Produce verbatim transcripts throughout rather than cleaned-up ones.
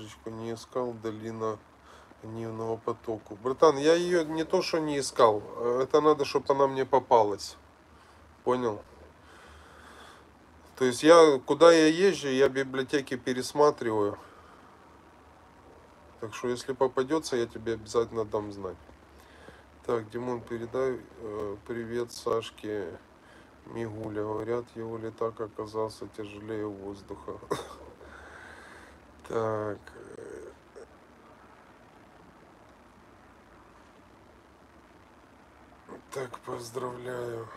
книжечку не искал, Долина гневного потока. Братан, я ее не то что не искал, это надо, чтобы она мне попалась. Понял? То есть я, куда я езжу, я библиотеки пересматриваю. Так что если попадется, я тебе обязательно дам знать. Так, Димон, передай э, привет Сашке Мигуля. Говорят, его летак оказался тяжелее воздуха. Так. Так, поздравляю.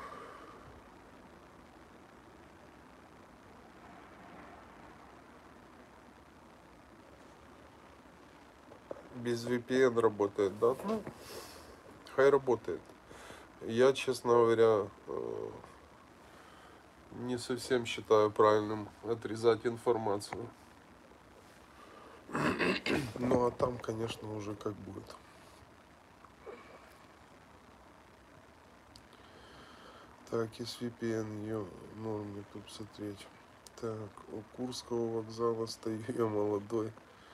Без ви пи эн работает, да? Ну, хай работает. Я, честно говоря, не совсем считаю правильным отрезать информацию. Ну, а там, конечно, уже как будет. Так, из ви пи эн ее норм тут посмотреть. Так, у Курского вокзала стою я молодой.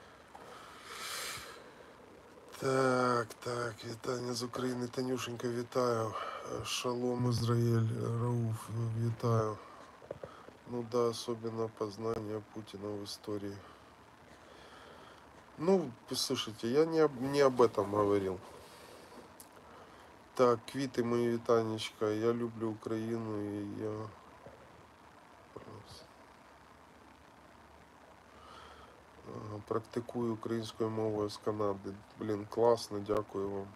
Так, так, вітання з України, Танюшенька, вітаю. Шалом, Израиль, Рауф, вітаю. Ну да, особенно познание Путина в истории. Ну, слушайте, я не, об- не об этом говорил. Так, квіти мої, вітанечка, я люблю Україну і я... практикую українською мовою з Канади. Блін, класно, дякую вам.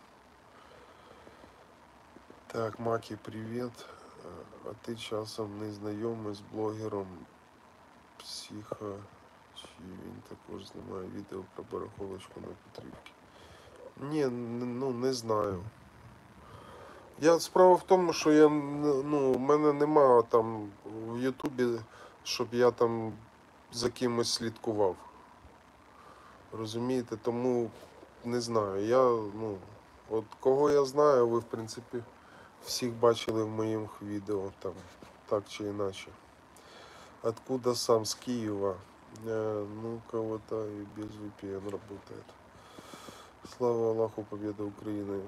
Так, Макі, привіт. А ти часом не знайомий з блогером Психа, чи він також знімає відео про барахолочку на Петрівці? Ні, ну не знаю. Я, справа в тому, що я, ну, в мене нема там в Ютубі, щоб я там за кимось слідкував. Розумієте, тому не знаю. Я, ну, от кого я знаю, ви в принципі всіх бачили в моїх відео, там, так чи іначе. Откуда сам? С Киева. Э, ну, кого-то и без ви пи эн работает. Слава Аллаху, победа Украины.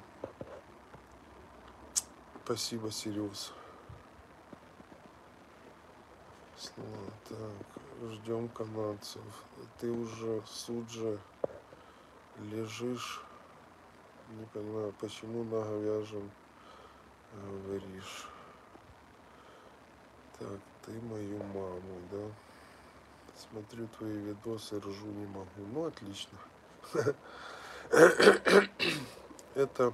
Спасибо, Сириус. Слава, так, ждем канадцев. Ты уже суджа лежишь. Не понимаю, почему на говяжьем говоришь. Так, ты мою маму, да? Смотрю твои видосы, ржу не могу. Ну, отлично. Это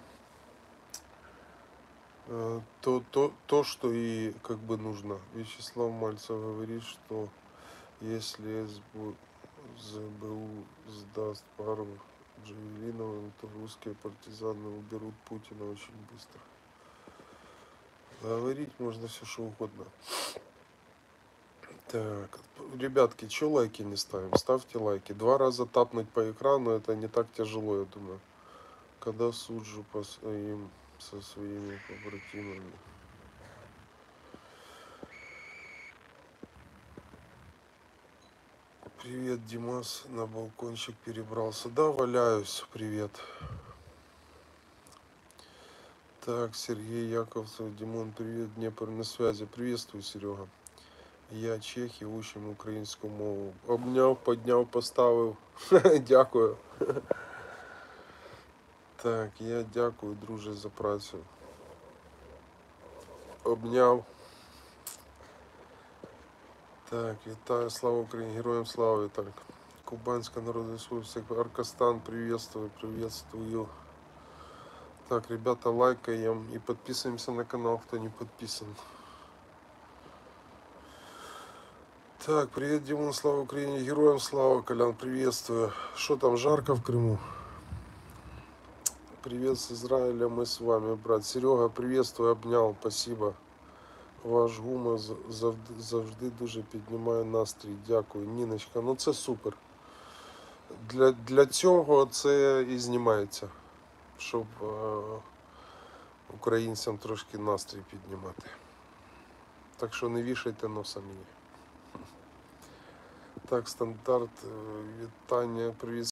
э, то, то, то, что и как бы нужно. Вячеслав Мальцев говорит, что если эс зэ бэ у сдаст пару джавелиновым, то русские партизаны уберут Путина очень быстро. Говорить можно все что угодно. Так, ребятки, что лайки не ставим? Ставьте лайки. Два раза тапнуть по экрану, это не так тяжело, я думаю. Когда суджу по своим, со своими побратимами. Привет, Димас, на балкончик перебрался. Да, валяюсь, привет. Так, Сергей Яковцев, Димон, привет, Днепр на связи. Приветствую, Серега. Я чех і учим українську мову. Обняв, подняв, поставив. Дякую. Так, я дякую, друже, за працю. Обняв. Так, вітаю, слава Україні, героям слава, Віталик. Кубанська Народная Республика, Аркастан, приветствую, приветствую. Так, ребята, лайкаем и подписываемся на канал, кто не подписан. Так, привет, Димон, слава Украине, героям слава, Колян, приветствую. Что там, жарко в Крыму? Привет с Израиля, мы с вами, брат. Серега, приветствую, обнял, спасибо. Ваш гумор завжди, завжди дуже піднімає настрій. Дякую. Ніночка, ну це супер. Для, для цього це і знімається, щоб е, українцям трошки настрій піднімати. Так що не вішайте носа мені. Так, стандарт, вітання, привіт.